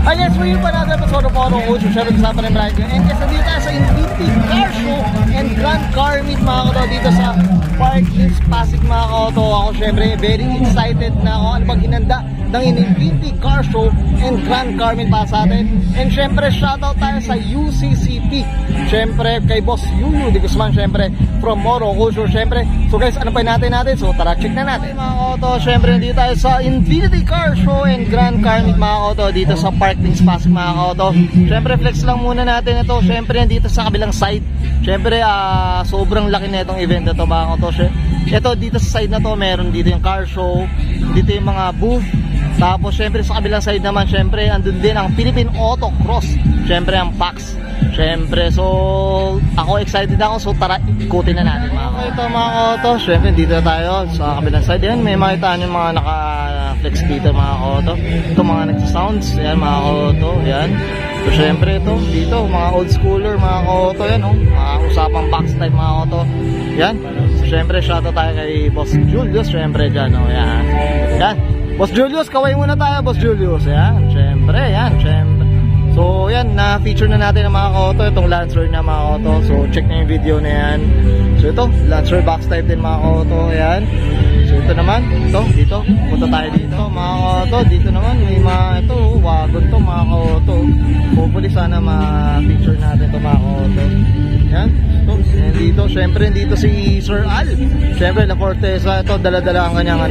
Hi guys, for you pa natin episode of OTO Culture. Siyempre kasama rin Bryan. And kasi dito tayo sa Infinity Car Show and Grand Car Meet mga koto dito sa Park in Pasig mga koto. Ako siyempre very excited na ako ano bang hinanda ng Infinity Car Show and Grand Car Meet para sa atin. And siyempre shoutout tayo sa UCCP. Siyempre kay Boss Yuyu Di Guzman siyempre from OTO Culture siyempre. So guys, ano pa natin? So tara, check na natin mga koto. Siyempre nandito tayo sa Infinity Car Show and Grand Car Meet mga koto dito sa Park in Pasig mga koto. Siyempre flex lang muna natin ito. Siyempre nandito sa kabilang side. Siyempre sobrang laki na itong event na ito mga koto. Ito dito sa side na to meron dito yung car show, dito yung mga booth. Tapos syempre sa kabilang side naman syempre andun din ang Philippine Auto Cross. Syempre ang PAX. Syempre so ako excited ako, so tara ikutin na natin mga koto. Ito mga koto, syempre dito na tayo sa kabilang side. Yan may makitaan yung mga naka-flex dito mga koto. Ito mga nagsa-sounds, yan mga koto, yan. So syempre ito dito mga old schooler mga koto, yan oh. Usapang box type mga koto. Yan. So, syempre shoutout tayo kay Boss Julius syempre diyan oh, yan. Yan. Boss Julius, kaway muna tayo, Boss Julius. Yan, syempre, yan, syempre. So, yan, na-feature na natin ang mga koto, itong Lancer na mga koto. So, check na yung video na yan. So, ito, Lancer box type din mga koto, yan. So, ito naman, ito, dito, punta tayo dito, mga koto. Dito naman, may mga, ito, wagon to, mga koto. Hopefully, sana ma-feature natin ito, mga koto. Yan, ito, yan dito, syempre, dito si Sir Al. Syempre, La Forteza, ito, dala-dala ang kanyang,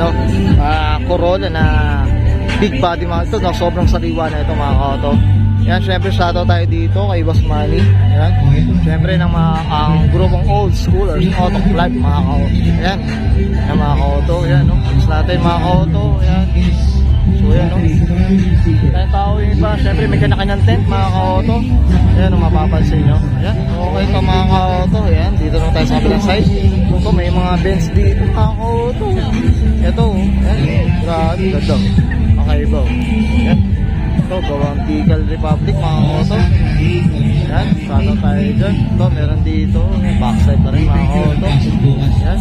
Corolla na big body mga ito, no? Sobrang sariwa na ito mga koto. Yan, syempre shoutout tayo dito kay Boss Manny. Yan, syempre ng ang grupong old schoolers, Auto Club mga koto. Yan, yan mga koto. Yan, no? Gusto natin mga koto. Yan. So yan, no? Tayong tao yung iba, syempre may kanya-kanyang tent mga koto. Yan, no? Mapapansin nyo. Yan, okay ito mga koto. Yan, dito na tayo sa kabilang side. Ito, may mga Benz dito mga koto. Ito, yan, grabe, ganda. Makaibaw. Yan. Ito, gawang Tigal Republic, mga koto. Yan, sana tayo dyan. Ito, meron dito. Backside pa rin, mga koto. Yan.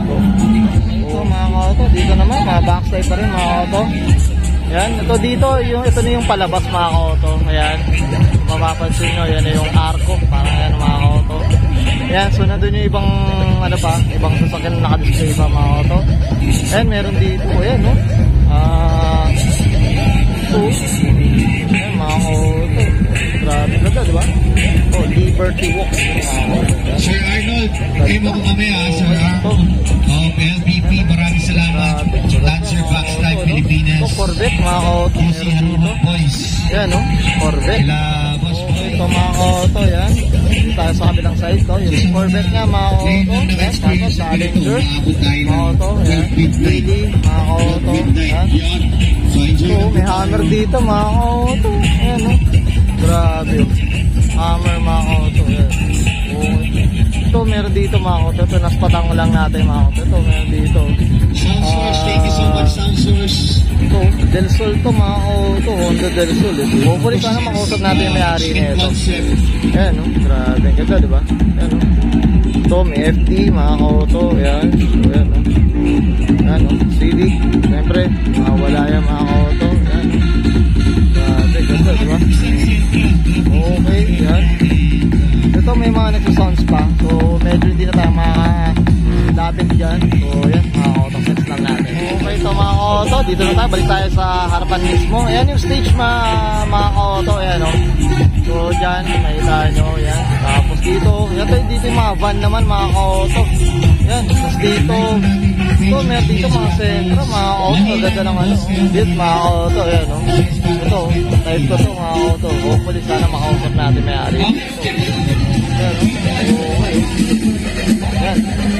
Ito, mga koto. Dito naman, mga backside pa rin, mga koto. Yan, ito dito, ito na yung palabas, mga koto. Ayan, mapapansin nyo, yan na yung arco. Parang yan, mga koto. Yan, so nandun yung ibang, ibang sasakyan na nakadisplay pa, mga koto. Yan, meron dito, ayan, no? Ito, yan, mga koto. Grabe ganda, diba? Oh, Liberty Walk. Sir Arnold, kayo mo kami Sir Arnold. LPP, maraming salamat. Lancer Box Type Pilipinas. Ito, Corvette, mga koto. Meron dito. Yan, no? Corvette. Ito, mga koto, yan. Tayo sa kabilang side to, yung Corvette nga mga koto, yan, tapos Challenger, mga koto, yan, Really, mga koto, yan. So, may hammer dito mga koto, yan no, grabe, hammer mga koto, yan. Ito, meron dito mga koto, ito, naspatang lang natin mga koto, ito, meron dito. Thank you so much, Sound Source. Ito, Del Sol to mga koto, Honda Del Sol. Hopefully sana makausap natin yung may-ari na ito. Ayan, no? Grabe, ganda, diba? Ayan, no? Ito, may FD, mga koto, ayan. So, ayan, no? Ayan, no? CD, siyempre, wala yan, mga koto, ayan. Grabe, ganda, diba? Okay, ayan. Ito, may mga nagsasounds pa. So, medyo hindi na tayo makakadapit dyan. So, ayan, mga koto, sets lang natin. Okay, ito mga koto, dito na tayo, balik tayo sa harapan mismo. Ayan yung stage mga koto, ayan, no? So, dyan, nakita nyo, yan. Tapos dito, dito yung mga van naman, mga koto. Yan, tapos dito, meron dito mga sentro, mga koto. Ganda ng dito, mga koto, yan, no. Ito, type ko to, mga koto. Hopefully, sana makausap natin may-ari. Yan, no. Okay. Yan.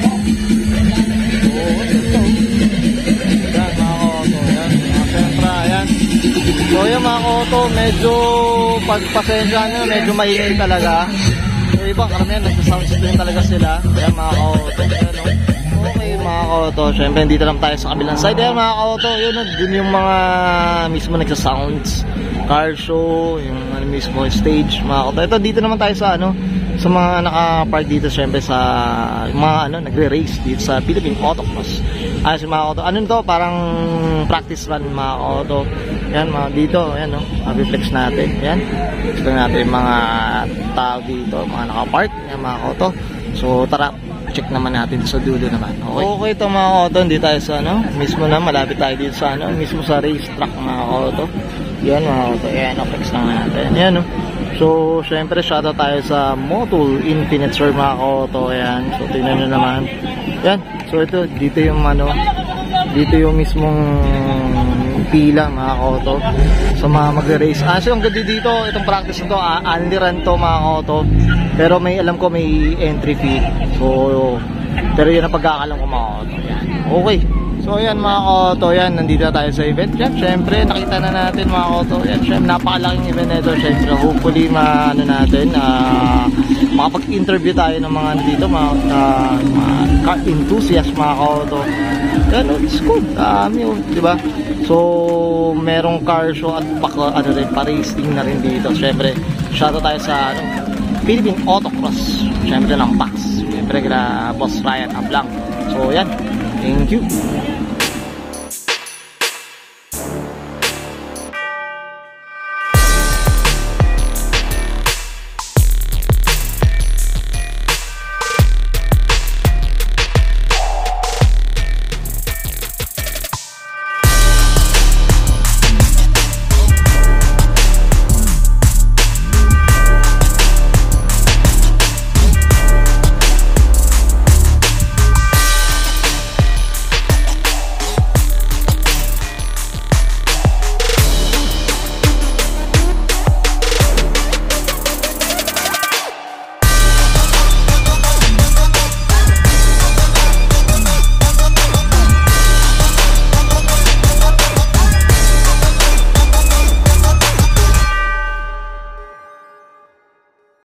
Ito. Yan, mga koto. Yan, mga sentra, yan. So yung mga koto, medyo pagpasensya nyo, medyo maingay talaga. So ibang karamihan, nagsasound system talaga sila. Ayan mga koto. Okay mga koto, syempre dito lang tayo sa kabilang side. Ayan mga koto, yun dun yung mga mismo nagsasounds, car show, yung mismo stage mga koto. Ito dito naman tayo sa sa mga naka-park dito syempre sa mga nagre-race dito sa Philippine Auto Cross. Ayos mga auto. Ano to? Parang practice run mga auto. Yan mga dito, yan no, flex natin. Yan, flex natin yung mga tao dito, mga nakapark, yan mga auto. So tara, check naman natin sa dulo naman. Okay ito mga auto, hindi tayo sa ano, mismo na, malapit tayo dito sa ano, mismo sa racetrack mga auto. Yan mga auto, yan, flex lang natin. Yan no. So syempre shoutout tayo sa Motul Infinite Sir mga auto. Yan, so tingnan nyo naman. Yan, so ito, dito yung ano, dito yung mismong pila mga auto sa mga mag-race. So ang ganda dito, itong practice na to, only run to mga auto, pero may alam ko may entry fee. So pero yun ang pagkakalam ko mga auto. Yan. Okay, so yan mga auto, yan, nandito na tayo sa event. Yan, syempre nakita na natin mga auto. Yan, syempre napakalaking event na ito. Syempre hopefully ano natin, makapag-interview tayo ng mga dito, mga car enthusiast mga auto. Yan, it's good. Diba? So merong car show at ano rin, pa-racing na rin dito. Syempre shoutout tayo sa ano, Philippine Autocross, syempre ng PAX, syempre kila Boss Bryan Ablang. So yan, thank you.